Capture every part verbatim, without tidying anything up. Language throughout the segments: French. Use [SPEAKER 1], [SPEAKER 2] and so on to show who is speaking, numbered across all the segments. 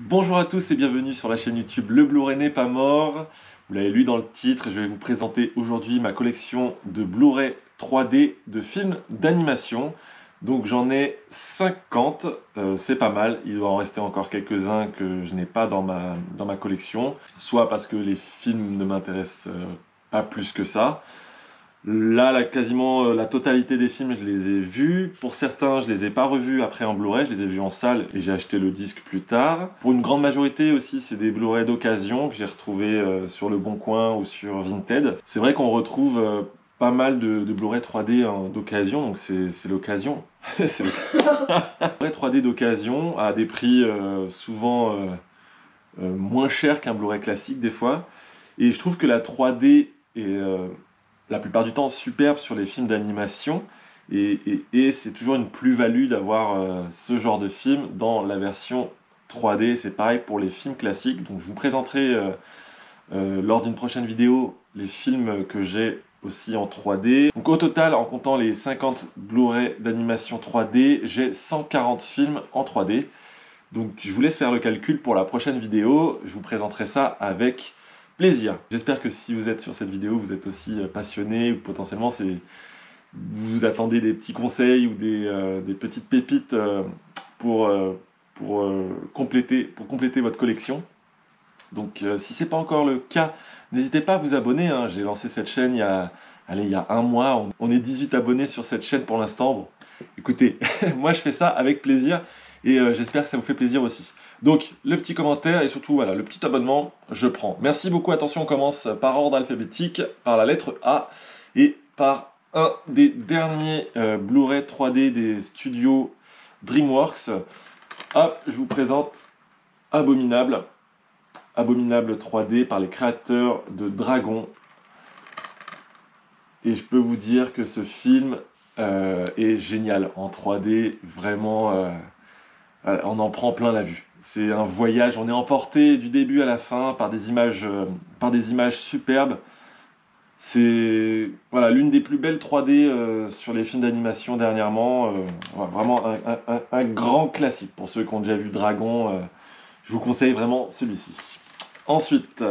[SPEAKER 1] Bonjour à tous et bienvenue sur la chaîne YouTube Le Blu-ray n'est pas mort. Vous l'avez lu dans le titre, je vais vous présenter aujourd'hui ma collection de Blu-ray trois D de films d'animation. Donc j'en ai cinquante, euh, c'est pas mal, il doit en rester encore quelques-uns que je n'ai pas dans ma, dans ma collection. Soit parce que les films ne m'intéressent euh, pas plus que ça. Là, là, quasiment euh, la totalité des films, je les ai vus. Pour certains, je les ai pas revus après en Blu-ray, je les ai vus en salle et j'ai acheté le disque plus tard. Pour une grande majorité aussi, c'est des Blu-ray d'occasion que j'ai retrouvés euh, sur Le Bon Coin ou sur Vinted. C'est vrai qu'on retrouve euh, pas mal de, de Blu-ray trois D hein, d'occasion, donc c'est l'occasion. C'est le Blu-ray trois D d'occasion à des prix euh, souvent euh, euh, moins chers qu'un Blu-ray classique des fois. Et je trouve que la trois D est... Euh, la plupart du temps superbe sur les films d'animation et, et, et c'est toujours une plus-value d'avoir euh, ce genre de film dans la version trois D. C'est pareil pour les films classiques, donc je vous présenterai euh, euh, lors d'une prochaine vidéo les films que j'ai aussi en trois D. Donc au total, en comptant les cinquante Blu-ray d'animation trois D, j'ai cent quarante films en trois D. Donc je vous laisse faire le calcul pour la prochaine vidéo, je vous présenterai ça avec plaisir. J'espère que si vous êtes sur cette vidéo, vous êtes aussi passionné ou potentiellement c'est vous attendez des petits conseils ou des, euh, des petites pépites euh, pour, euh, pour, euh, compléter, pour compléter votre collection. Donc euh, si ce n'est pas encore le cas, n'hésitez pas à vous abonner. Hein. J'ai lancé cette chaîne il y a, allez, il y a un mois, on, on est dix-huit abonnés sur cette chaîne pour l'instant. Bon, écoutez, moi je fais ça avec plaisir et euh, j'espère que ça vous fait plaisir aussi. Donc le petit commentaire et surtout voilà, le petit abonnement, je prends. Merci beaucoup, attention, on commence par ordre alphabétique, par la lettre A et par un des derniers euh, Blu-ray trois D des studios DreamWorks. Hop, je vous présente Abominable. Abominable trois D par les créateurs de Dragon. Et je peux vous dire que ce film euh, est génial en trois D, vraiment, euh, on en prend plein la vue. C'est un voyage, on est emporté du début à la fin par des images, euh, par des images superbes. C'est voilà, l'une des plus belles trois D euh, sur les films d'animation dernièrement. Euh, voilà, vraiment un, un, un grand classique pour ceux qui ont déjà vu Dragon. Euh, je vous conseille vraiment celui-ci. Ensuite,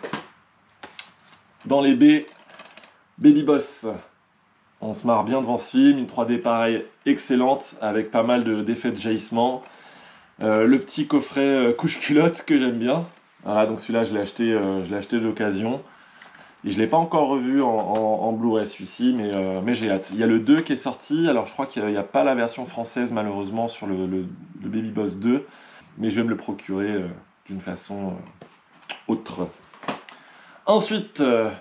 [SPEAKER 1] dans les B, Baby Boss. On se marre bien devant ce film, une trois D pareille excellente avec pas mal d'effets de, de jaillissement. Euh, le petit coffret euh, couche-culotte que j'aime bien. Voilà, donc celui-là je l'ai acheté, euh, je l'ai acheté d'occasion. Et je ne l'ai pas encore revu en, en, en Blu-ray celui-ci, mais, euh, mais j'ai hâte. Il y a le deux qui est sorti, alors je crois qu'il n'y a, a pas la version française malheureusement sur le, le, le Baby Boss deux, mais je vais me le procurer euh, d'une façon euh, autre. Ensuite, euh,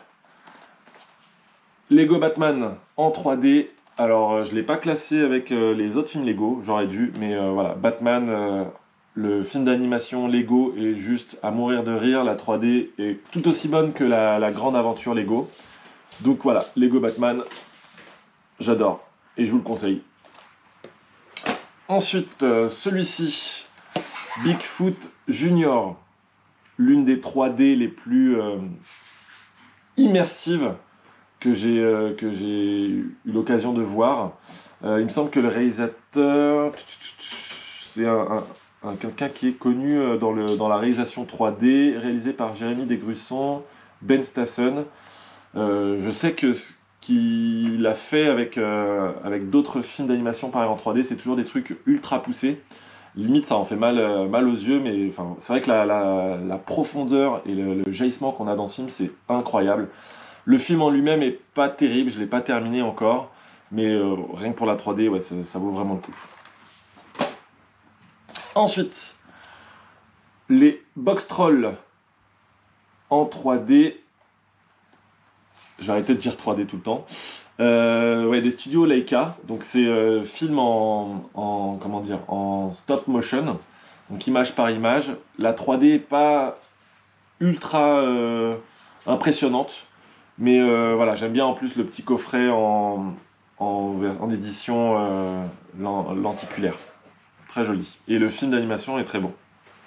[SPEAKER 1] Lego Batman en trois D. Alors, euh, je ne l'ai pas classé avec euh, les autres films Lego, j'aurais dû, mais euh, voilà, Batman, euh, le film d'animation Lego est juste à mourir de rire. La trois D est tout aussi bonne que la, la grande aventure Lego. Donc voilà, Lego Batman, j'adore et je vous le conseille. Ensuite, euh, celui-ci, Bigfoot Junior, l'une des trois D les plus euh, immersives que j'ai euh, que j'ai eu l'occasion de voir. Euh, il me semble que le réalisateur, c'est un, un, un, quelqu'un qui est connu dans, le, dans la réalisation trois D, réalisé par Jérémy Desgrusson, Ben Stassen. Euh, je sais que ce qu'il a fait avec, euh, avec d'autres films d'animation pareil en trois D, c'est toujours des trucs ultra poussés. Limite, ça en fait mal, euh, mal aux yeux, mais enfin, c'est vrai que la, la, la profondeur et le, le jaillissement qu'on a dans ce film, c'est incroyable. Le film en lui-même est pas terrible, je ne l'ai pas terminé encore, mais euh, rien que pour la trois D, ouais, ça, ça vaut vraiment le coup. Ensuite, les Box Trolls en trois D. Je vais arrêter de dire trois D tout le temps. Euh, ouais, des studios Leica, donc c'est euh, film en, en, comment dire, en stop motion, donc image par image. La trois D n'est pas ultra euh, impressionnante. Mais euh, voilà, j'aime bien en plus le petit coffret en, en, en édition euh, lenticulaire. Très joli. Et le film d'animation est très bon.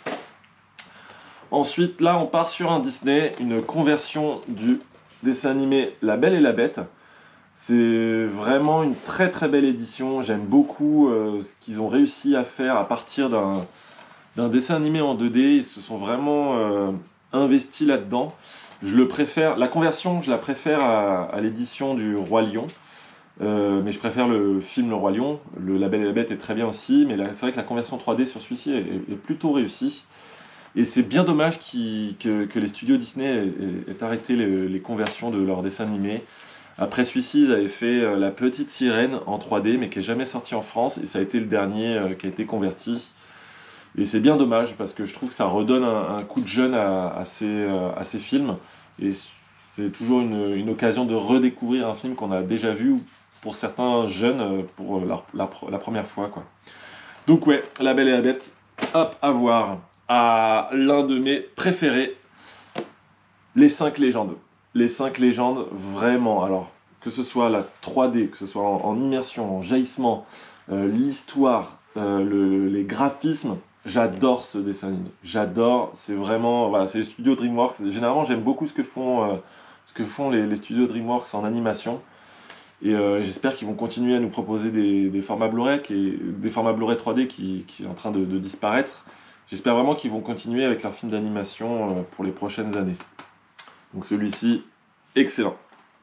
[SPEAKER 1] Ensuite, là, on part sur un Disney, une conversion du dessin animé La Belle et la Bête. C'est vraiment une très très belle édition. J'aime beaucoup euh, ce qu'ils ont réussi à faire à partir d'un d'un dessin animé en deux D. Ils se sont vraiment euh, investis là-dedans. Je le préfère, la conversion, je la préfère à, à l'édition du Roi Lion. Euh, mais je préfère le film Le Roi Lion. Le La Belle et la Bête est très bien aussi, mais c'est vrai que la conversion trois D sur celui-ci est, est, est plutôt réussie. Et c'est bien dommage qu que, que les studios Disney aient, aient arrêté les, les conversions de leurs dessins animés. Après celui-ci, ils avaient fait euh, La Petite Sirène en trois D, mais qui n'est jamais sorti en France, et ça a été le dernier euh, qui a été converti. Et c'est bien dommage, parce que je trouve que ça redonne un, un coup de jeune à, à, ces, euh, à ces films. Et c'est toujours une, une occasion de redécouvrir un film qu'on a déjà vu, pour certains jeunes, pour la, la, la première fois, quoi. Donc ouais, La Belle et la Bête, hop, à voir. À l'un de mes préférés, les cinq légendes. Les cinq légendes, vraiment. Alors, que ce soit la trois D, que ce soit en, en immersion, en jaillissement, euh, l'histoire, euh, le, les graphismes, j'adore ce dessin animé. J'adore, c'est vraiment, voilà, c'est les studios DreamWorks. Généralement, j'aime beaucoup ce que font, euh, ce que font les, les studios DreamWorks en animation. Et euh, j'espère qu'ils vont continuer à nous proposer des, des formats Blu-ray, des formats Blu-ray trois D qui, qui est en train de, de disparaître. J'espère vraiment qu'ils vont continuer avec leurs films d'animation euh, pour les prochaines années. Donc celui-ci, excellent.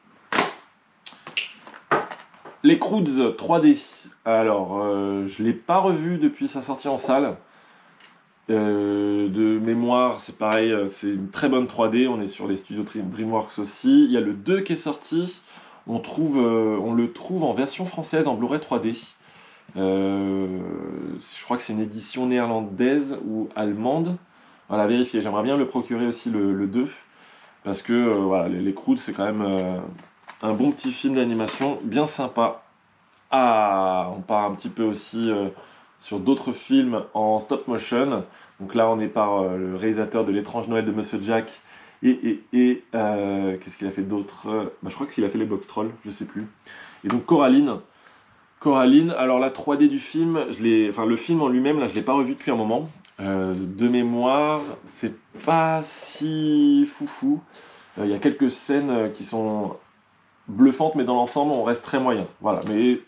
[SPEAKER 1] Les Croods trois D. Alors, euh, je ne l'ai pas revu depuis sa sortie en salle. Euh, de mémoire, c'est pareil, c'est une très bonne trois D. On est sur les studios DreamWorks aussi. Il y a le deux qui est sorti. On, trouve, euh, on le trouve en version française, en Blu-ray trois D. Euh, je crois que c'est une édition néerlandaise ou allemande. Voilà, vérifier. J'aimerais bien le procurer aussi, le, le deux. Parce que euh, voilà, les, les Croods, c'est quand même euh, un bon petit film d'animation, bien sympa. Ah, on part un petit peu aussi euh, sur d'autres films en stop motion. Donc là, on est par euh, le réalisateur de L'étrange Noël de Monsieur Jack. Et, et, et euh, qu'est-ce qu'il a fait d'autre? Bah, je crois qu'il a fait les Box Trolls, je sais plus. Et donc Coraline. Coraline, alors la trois D du film, je l'ai, enfin le film en lui-même, là, je l'ai pas revu depuis un moment. Euh, de mémoire, c'est pas si foufou. Il euh, y a quelques scènes qui sont bluffantes, mais dans l'ensemble, on reste très moyen. Voilà, mais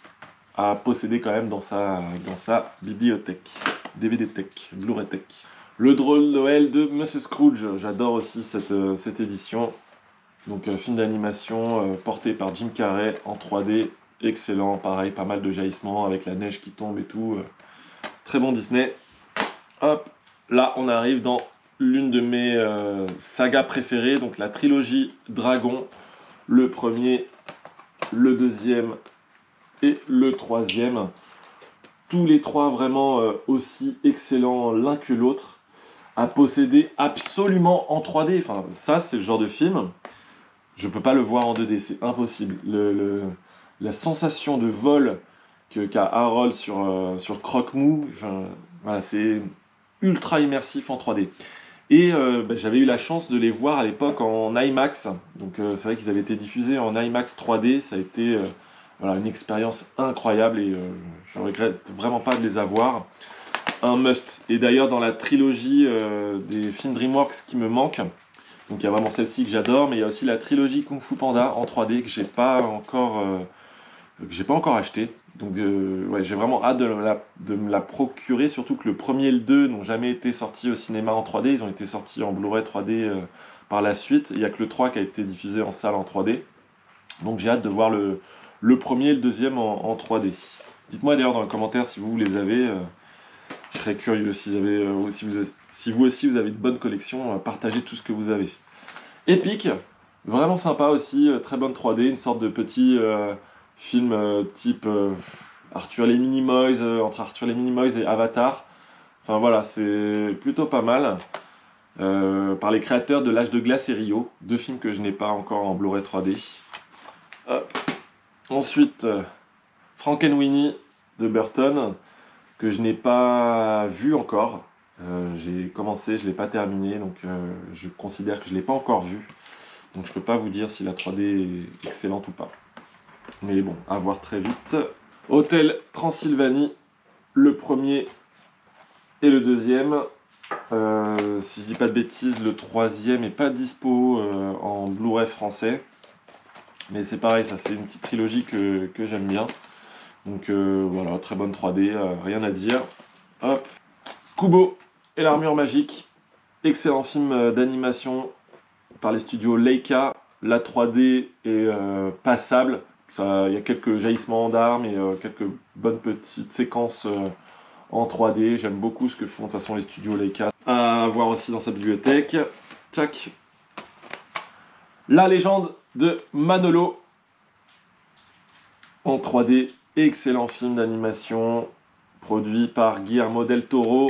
[SPEAKER 1] à posséder quand même dans sa, dans sa bibliothèque. D V D Tech, Blu-ray Tech. Le drôle de Noël de Monsieur Scrooge, j'adore aussi cette, euh, cette édition. Donc euh, film d'animation euh, porté par Jim Carrey en trois D, excellent, pareil, pas mal de jaillissements avec la neige qui tombe et tout. Euh, très bon Disney. Hop, là on arrive dans l'une de mes euh, sagas préférées, donc la trilogie Dragon, le premier, le deuxième et le troisième. Tous les trois vraiment euh, aussi excellents l'un que l'autre, à posséder absolument en trois D. Enfin, ça c'est le genre de film, je peux pas le voir en deux D, c'est impossible. Le, le, la sensation de vol qu'a Harold sur, euh, sur Croque-Mou, enfin, voilà, c'est ultra immersif en trois D. Et euh, bah, j'avais eu la chance de les voir à l'époque en IMAX. Donc euh, c'est vrai qu'ils avaient été diffusés en IMAX trois D. Ça a été euh, voilà, une expérience incroyable et euh, je regrette vraiment pas de les avoir. Un must. Et d'ailleurs dans la trilogie euh, des films DreamWorks qui me manque, donc il y a vraiment celle-ci que j'adore, mais il y a aussi la trilogie Kung Fu Panda en trois D que j'ai pas encore euh, que j'ai pas encore acheté. Donc euh, ouais, j'ai vraiment hâte de, la, de me la procurer, surtout que le premier et le deux n'ont jamais été sortis au cinéma en trois D, ils ont été sortis en Blu-ray trois D euh, par la suite. Il n'y a que le trois qui a été diffusé en salle en trois D. Donc j'ai hâte de voir le, le premier et le deuxième en, en trois D. Dites-moi d'ailleurs dans les commentaires si vous les avez. Euh, je serais curieux si vous, avez, euh, si, vous, si vous aussi vous avez une bonne collection, euh, partagez tout ce que vous avez. Epic, vraiment sympa aussi, euh, très bonne trois D, une sorte de petit euh, film euh, type euh, Arthur les Minimoys, euh, entre Arthur les Minimoys et Avatar. Enfin voilà, c'est plutôt pas mal. Euh, par les créateurs de L'Âge de Glace et Rio, deux films que je n'ai pas encore en Blu-ray trois D. Hop. Ensuite, euh, Frankenweenie de Burton, que je n'ai pas vu encore. Euh, j'ai commencé, je ne l'ai pas terminé, donc euh, je considère que je ne l'ai pas encore vu. Donc je ne peux pas vous dire si la trois D est excellente ou pas. Mais bon, à voir très vite. Hôtel Transylvanie, le premier et le deuxième. Euh, si je dis pas de bêtises, le troisième n'est pas dispo euh, en Blu-ray français. Mais c'est pareil, ça c'est une petite trilogie que, que j'aime bien. Donc euh, voilà, très bonne trois D, euh, rien à dire. Hop. Kubo et l'armure magique, excellent film d'animation par les studios Leica. La trois D est euh, passable, il y a quelques jaillissements d'armes et euh, quelques bonnes petites séquences euh, en trois D. J'aime beaucoup ce que font de toute façon les studios Leica. À voir aussi dans sa bibliothèque. Tac. La légende de Manolo en trois D, excellent film d'animation produit par Guillermo del Toro.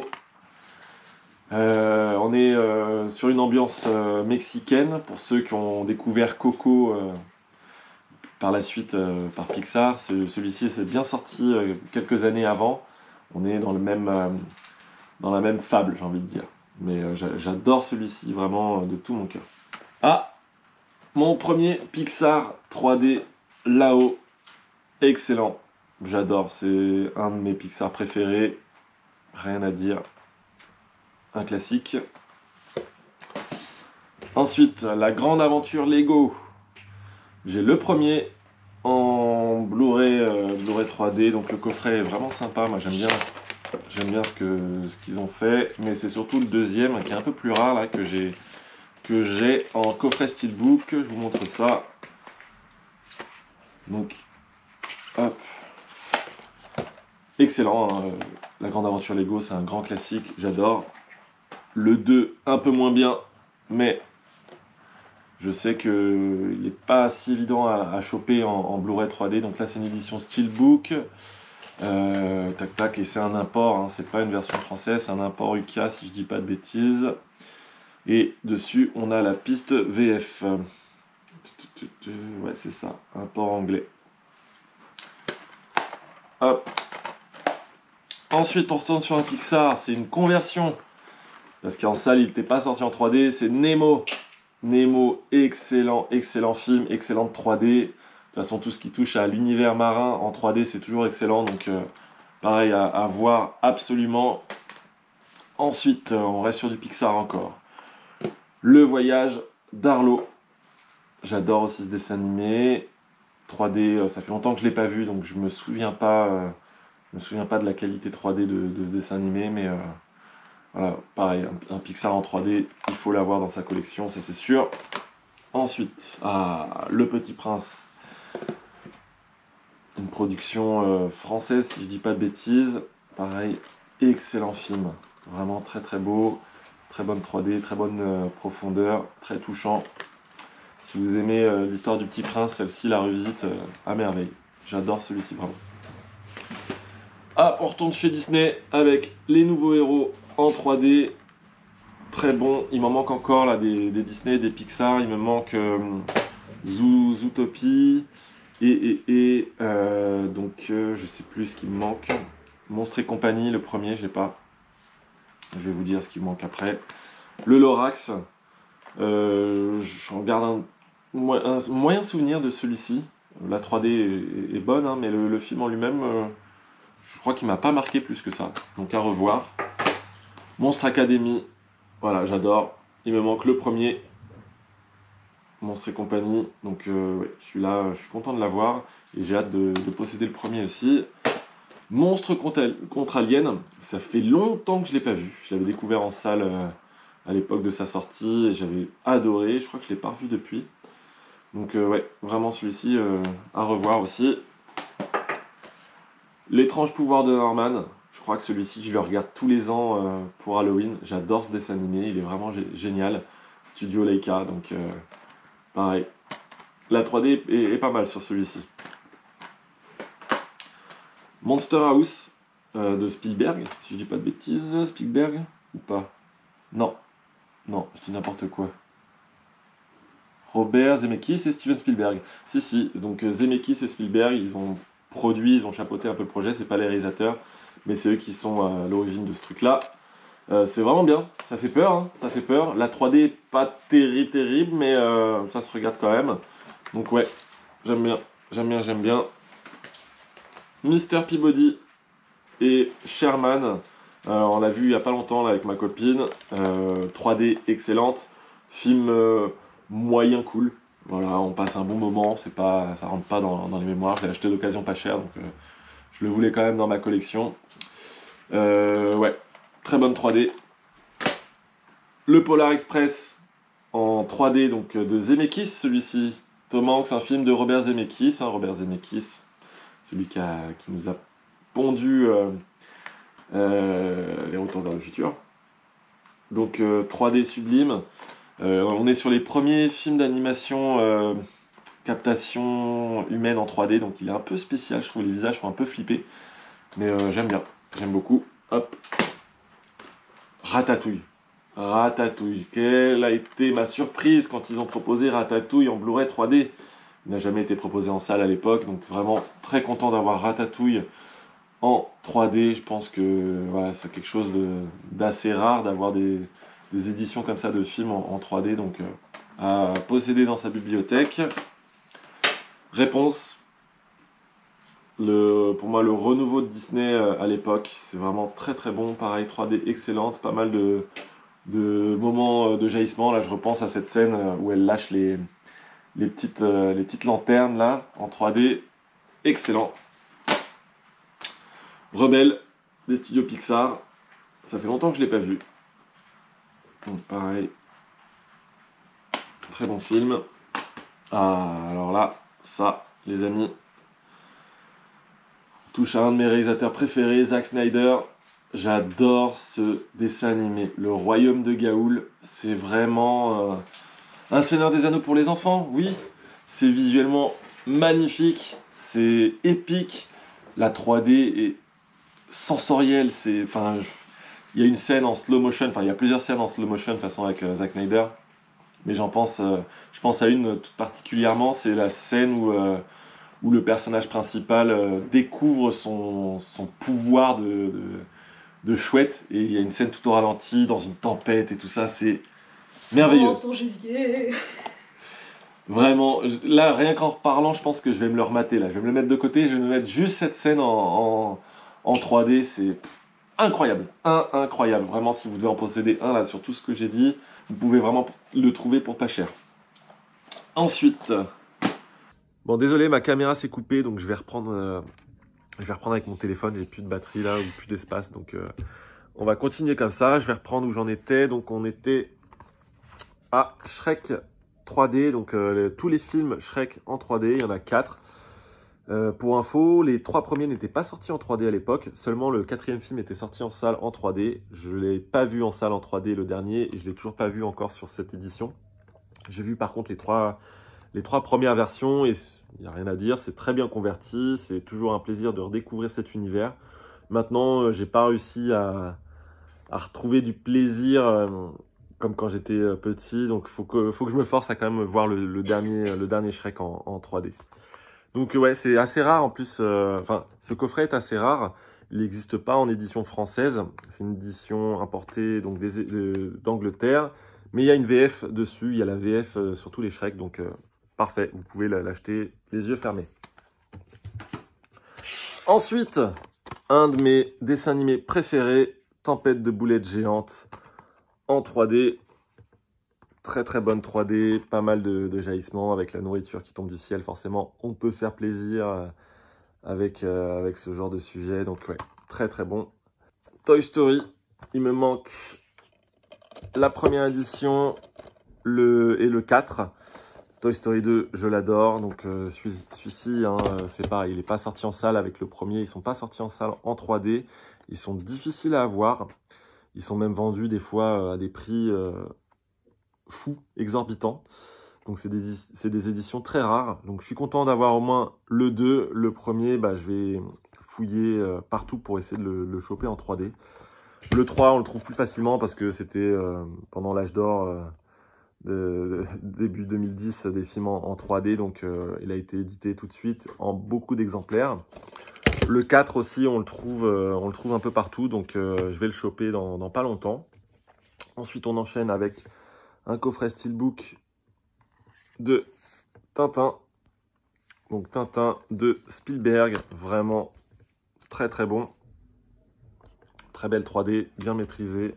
[SPEAKER 1] Euh, on est euh, sur une ambiance euh, mexicaine pour ceux qui ont découvert Coco euh, par la suite euh, par Pixar. Ce, celui-ci s'est bien sorti euh, quelques années avant. On est dans, le même, euh, dans la même fable, j'ai envie de dire. Mais euh, j'adore celui-ci vraiment euh, de tout mon cœur. Ah, mon premier Pixar trois D là-haut, excellent. J'adore, c'est un de mes Pixar préférés. Rien à dire. Un classique. Ensuite, la grande aventure Lego. J'ai le premier en Blu-ray euh, Blu-ray trois D, donc le coffret est vraiment sympa. Moi, j'aime bien, j'aime bien ce que ce qu'ils ont fait, mais c'est surtout le deuxième qui est un peu plus rare là que j'ai que j'ai en coffret steelbook. Je vous montre ça. Donc, hop, excellent. Hein. La grande aventure Lego, c'est un grand classique. J'adore. Le deux, un peu moins bien, mais je sais qu'il n'est pas si évident à, à choper en, en Blu-ray trois D. Donc là, c'est une édition Steelbook. Euh, tac tac, et c'est un import, hein, c'est pas une version française, c'est un import U K si je dis pas de bêtises. Et dessus, on a la piste V F. Ouais, c'est ça, import anglais. Hop. Ensuite, on retourne sur un Pixar, c'est une conversion. Parce qu'en salle, il n'était pas sorti en trois D, c'est Nemo. Nemo, excellent, excellent film, excellente trois D. De toute façon, tout ce qui touche à l'univers marin en trois D, c'est toujours excellent. Donc, euh, pareil, à, à voir absolument. Ensuite, euh, on reste sur du Pixar encore. Le voyage d'Arlo. J'adore aussi ce dessin animé. trois D, euh, ça fait longtemps que je ne l'ai pas vu, donc je ne me souviens pas, euh, je me souviens pas de la qualité trois D de, de ce dessin animé, mais... Euh, Voilà, pareil, un, un Pixar en trois D, il faut l'avoir dans sa collection, ça c'est sûr. Ensuite, ah, Le Petit Prince. Une production euh, française, si je dis pas de bêtises. Pareil, excellent film. Vraiment très très beau. Très bonne trois D, très bonne euh, profondeur, très touchant. Si vous aimez euh, l'histoire du Petit Prince, celle-ci la revisite euh, à merveille. J'adore celui-ci vraiment. Ah, on retourne chez Disney avec les nouveaux héros en trois D, très bon. Il m'en manque encore là des, des Disney, des Pixar. Il me manque euh, Zoo, Zootopie et, et, et euh, donc euh, je sais plus ce qui me manque. Monstres et compagnie, le premier, je sais pas. Je vais vous dire ce qui me manque après. Le Lorax, euh, j'en garde un, un moyen souvenir de celui-ci. La trois D est, est bonne, hein, mais le, le film en lui-même, euh, je crois qu'il m'a pas marqué plus que ça. Donc à revoir. Monstre Academy, voilà, j'adore. Il me manque le premier, Monstre et compagnie. Donc euh, ouais, celui-là, je suis content de l'avoir et j'ai hâte de, de posséder le premier aussi. Monstre contre, contre Alien, ça fait longtemps que je ne l'ai pas vu. Je l'avais découvert en salle euh, à l'époque de sa sortie et j'avais adoré. Je crois que je ne l'ai pas revu depuis. Donc euh, ouais, vraiment celui-ci euh, à revoir aussi. L'étrange pouvoir de Norman. Je crois que celui-ci, je le regarde tous les ans euh, pour Halloween. J'adore ce dessin animé, il est vraiment génial. Studio Leica, donc euh, pareil. La trois D est, est pas mal sur celui-ci. Monster House euh, de Spielberg, si je dis pas de bêtises. Spielberg ou pas? Non, non, je dis n'importe quoi. Robert Zemeckis et Steven Spielberg. Si, si, donc Zemeckis et Spielberg, ils ont produit, ils ont chapeauté un peu le projet, c'est pas les réalisateurs, mais c'est eux qui sont à l'origine de ce truc-là. Euh, c'est vraiment bien, ça fait peur, hein, ça fait peur. La trois D est pas terrible, terrible, mais euh, ça se regarde quand même. Donc ouais, j'aime bien, j'aime bien, j'aime bien. Mister Peabody et Sherman, euh, on l'a vu il y a pas longtemps là, avec ma copine. Euh, trois D excellente, film euh, moyen cool. Voilà, on passe un bon moment, c'est pas, ça rentre pas dans, dans les mémoires. Je l'ai acheté d'occasion pas cher, donc euh, je le voulais quand même dans ma collection. Euh, ouais, très bonne trois D. Le Polar Express en trois D donc de Zemeckis, celui-ci. Tom Hanks, un film de Robert Zemeckis. Hein, Robert Zemeckis, celui qui, a, qui nous a pondu euh, euh, Les Retours vers le futur. Donc euh, trois D sublime. Euh, on est sur les premiers films d'animation euh, captation humaine en trois D, donc il est un peu spécial, je trouve les visages sont un peu flippés, mais euh, j'aime bien, j'aime beaucoup. Hop, Ratatouille. Ratatouille, quelle a été ma surprise quand ils ont proposé Ratatouille en Blu-ray trois D. Il n'a jamais été proposé en salle à l'époque, donc vraiment très content d'avoir Ratatouille en trois D. Je pense que voilà, c'est quelque chose d'assez rare d'avoir des, des éditions comme ça de films en, en trois D, donc euh, à posséder dans sa bibliothèque. Réponse, le, pour moi le renouveau de Disney à l'époque, c'est vraiment très très bon, pareil trois D excellente, pas mal de, de moments de jaillissement. Là je repense à cette scène où elle lâche les, les, petites, les petites lanternes là en trois D, excellent. Rebelle des studios Pixar, ça fait longtemps que je ne l'ai pas vu, donc pareil, très bon film. Ah, alors là, ça, les amis, touche à un de mes réalisateurs préférés, Zack Snyder. J'adore ce dessin animé. Le Royaume de Gaoul, c'est vraiment euh, un Seigneur des Anneaux pour les enfants, oui. C'est visuellement magnifique, c'est épique. La trois D est sensorielle. C'est, enfin, il y a une scène en slow motion, enfin, il y a plusieurs scènes en slow motion, de toute façon, avec euh, Zack Snyder. Mais j'en pense, euh, je pense à une toute particulièrement, c'est la scène où, euh, où le personnage principal euh, découvre son, son pouvoir de, de, de chouette, et il y a une scène tout au ralenti, dans une tempête et tout ça, c'est merveilleux.
[SPEAKER 2] Ton gésier.
[SPEAKER 1] Vraiment, là, rien qu'en reparlant, je pense que je vais me le remater, là. Je vais me le mettre de côté, je vais me mettre juste cette scène en, en, en trois D, c'est incroyable, un, incroyable. Vraiment, si vous devez en posséder un, là, sur tout ce que j'ai dit, vous pouvez vraiment le trouver pour pas cher. Ensuite, bon, désolé, ma caméra s'est coupée, donc je vais reprendre, euh, je vais reprendre avec mon téléphone. J'ai plus de batterie là, ou plus d'espace, donc euh, on va continuer comme ça. Je vais reprendre où j'en étais. Donc on était à Shrek trois D, donc euh, tous les films Shrek en trois D, il y en a quatre. Euh, pour info, les trois premiers n'étaient pas sortis en trois D à l'époque, seulement le quatrième film était sorti en salle en trois D. Je ne l'ai pas vu en salle en trois D le dernier, et je ne l'ai toujours pas vu encore sur cette édition. J'ai vu par contre les trois, les trois premières versions, et il n'y a rien à dire, c'est très bien converti, c'est toujours un plaisir de redécouvrir cet univers. Maintenant, euh, j'ai pas réussi à, à retrouver du plaisir euh, comme quand j'étais euh, petit, donc il faut que, faut que je me force à quand même voir le, le, dernier, le dernier Shrek en, en trois D. Donc ouais, c'est assez rare en plus, euh, enfin, ce coffret est assez rare, il n'existe pas en édition française, c'est une édition importée donc d'Angleterre, mais il y a une V F dessus, il y a la V F euh, sur tous les Shrek, donc euh, parfait, vous pouvez l'acheter les yeux fermés. Ensuite, un de mes dessins animés préférés, Tempête de boulettes géantes en trois D. Très très bonne trois D, pas mal de, de jaillissements avec la nourriture qui tombe du ciel, forcément on peut se faire plaisir avec, euh, avec ce genre de sujet, donc ouais, très très bon. Toy Story, il me manque la première édition le, et le quatre. Toy Story deux, je l'adore, donc euh, celui-ci, hein, c'est pareil, il n'est pas sorti en salle avec le premier, ils ne sont pas sortis en salle en trois D, ils sont difficiles à avoir, ils sont même vendus des fois à des prix euh, fous, exorbitants, donc c'est des, des éditions très rares, donc je suis content d'avoir au moins le deux, le premier, bah, je vais fouiller euh, partout pour essayer de le, le choper en trois D. Le trois, on le trouve plus facilement parce que c'était euh, pendant l'âge d'or, euh, de, de, début deux mille dix, des films en, en trois D, donc euh, il a été édité tout de suite en beaucoup d'exemplaires. Le quatre aussi, on le trouve, euh, on le trouve un peu partout, donc euh, je vais le choper dans, dans pas longtemps. Ensuite, on enchaîne avec un coffret Steelbook de Tintin, donc Tintin de Spielberg, vraiment très très bon, très belle trois D, bien maîtrisée.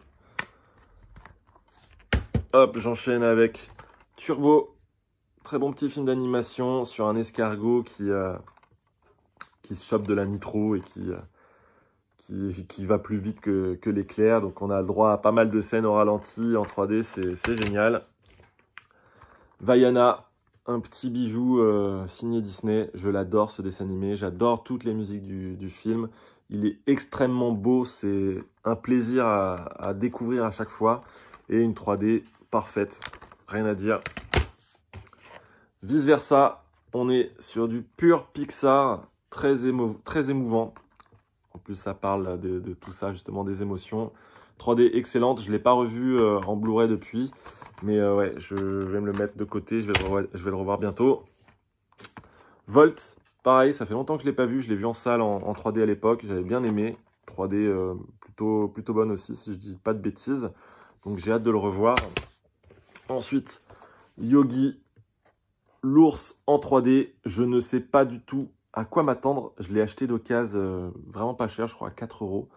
[SPEAKER 1] Hop, j'enchaîne avec Turbo, très bon petit film d'animation sur un escargot qui, euh, qui se chope de la nitro et qui, euh, qui, qui va plus vite que, que l'éclair. Donc on a le droit à pas mal de scènes au ralenti en trois D, c'est génial. Vaiana, un petit bijou euh, signé Disney. Je l'adore ce dessin animé, j'adore toutes les musiques du, du film. Il est extrêmement beau, c'est un plaisir à, à découvrir à chaque fois. Et une trois D parfaite, rien à dire. Vice versa, on est sur du pur Pixar, très, émo très émouvant. En plus, ça parle de, de tout ça, justement, des émotions. trois D excellente, je ne l'ai pas revu euh, en Blu-ray depuis. Mais euh, ouais, je vais me le mettre de côté, je vais le revoir, je vais le revoir bientôt. Volt, pareil, ça fait longtemps que je ne l'ai pas vu. Je l'ai vu en salle en, en trois D à l'époque, j'avais bien aimé. trois D euh, plutôt, plutôt bonne aussi, si je dis pas de bêtises. Donc j'ai hâte de le revoir. Ensuite, Yogi, l'ours en trois D. Je ne sais pas du tout à quoi m'attendre. Je l'ai acheté d'occasion euh, vraiment pas cher, je crois à quatre euros.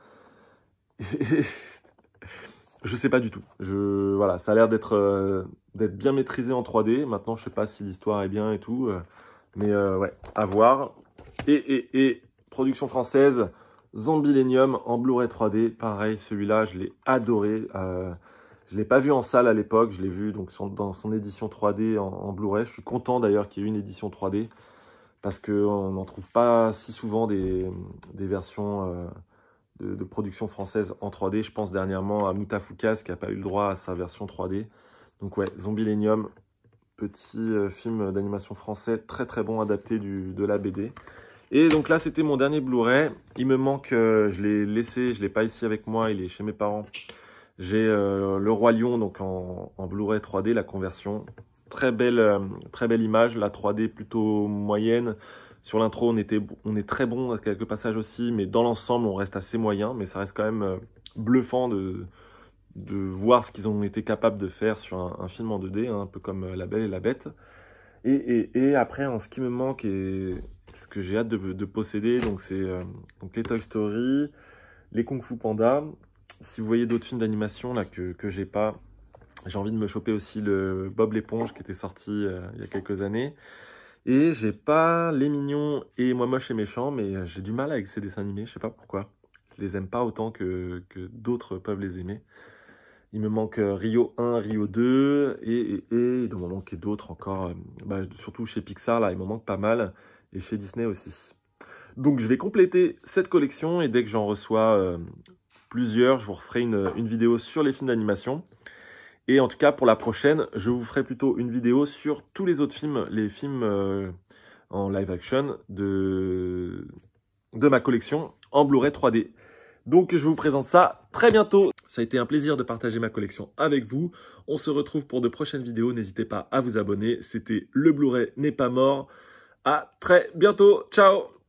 [SPEAKER 1] Je sais pas du tout. Je, voilà, ça a l'air d'être euh, d'être bien maîtrisé en trois D. Maintenant, je sais pas si l'histoire est bien et tout. Euh, mais euh, ouais, à voir. Et, et, et, production française, Zombilenium en Blu-ray trois D. Pareil, celui-là, je l'ai adoré. Euh, je ne l'ai pas vu en salle à l'époque. Je l'ai vu donc son, dans son édition trois D en, en Blu-ray. Je suis content d'ailleurs qu'il y ait une édition trois D. Parce qu'on n'en trouve pas si souvent des, des versions... Euh, De, de production française en trois D. Je pense dernièrement à Moutafoukas qui n'a pas eu le droit à sa version trois D. Donc ouais, Zombilenium, petit euh, film d'animation français très très bon adapté du, de la B D. Et donc là, c'était mon dernier Blu-ray. Il me manque, euh, je l'ai laissé, je ne l'ai pas ici avec moi, il est chez mes parents. J'ai euh, Le Roi Lion donc en, en Blu-ray trois D, la conversion. Très belle, euh, très belle image, la trois D plutôt moyenne. Sur l'intro, on, était, on est très bon à quelques passages aussi, mais dans l'ensemble, on reste assez moyen. Mais ça reste quand même euh, bluffant de, de voir ce qu'ils ont été capables de faire sur un, un film en deux D, hein, un peu comme euh, La Belle et la Bête. Et, et, et après, hein, ce qui me manque et ce que j'ai hâte de, de posséder, donc c'est euh, donc les Toy Story, les Kung Fu Panda. Si vous voyez d'autres films d'animation là que, que j'ai pas, j'ai envie de me choper aussi le Bob l'éponge qui était sorti euh, il y a quelques années. Et j'ai pas Les Mignons et Moi Moche et Méchant, mais j'ai du mal avec ces dessins animés, je sais pas pourquoi. Je les aime pas autant que, que d'autres peuvent les aimer. Il me manque Rio un, Rio deux, et, et, et il doit m'en manquer d'autres encore. Bah, surtout chez Pixar, là, il m'en manque pas mal, et chez Disney aussi. Donc je vais compléter cette collection, et dès que j'en reçois euh, plusieurs, je vous referai une, une vidéo sur les films d'animation. Et en tout cas, pour la prochaine, je vous ferai plutôt une vidéo sur tous les autres films, les films euh, en live action de, de ma collection en Blu-ray trois D. Donc, je vous présente ça très bientôt. Ça a été un plaisir de partager ma collection avec vous. On se retrouve pour de prochaines vidéos. N'hésitez pas à vous abonner. C'était Le Blu-ray n'est pas mort. À très bientôt. Ciao!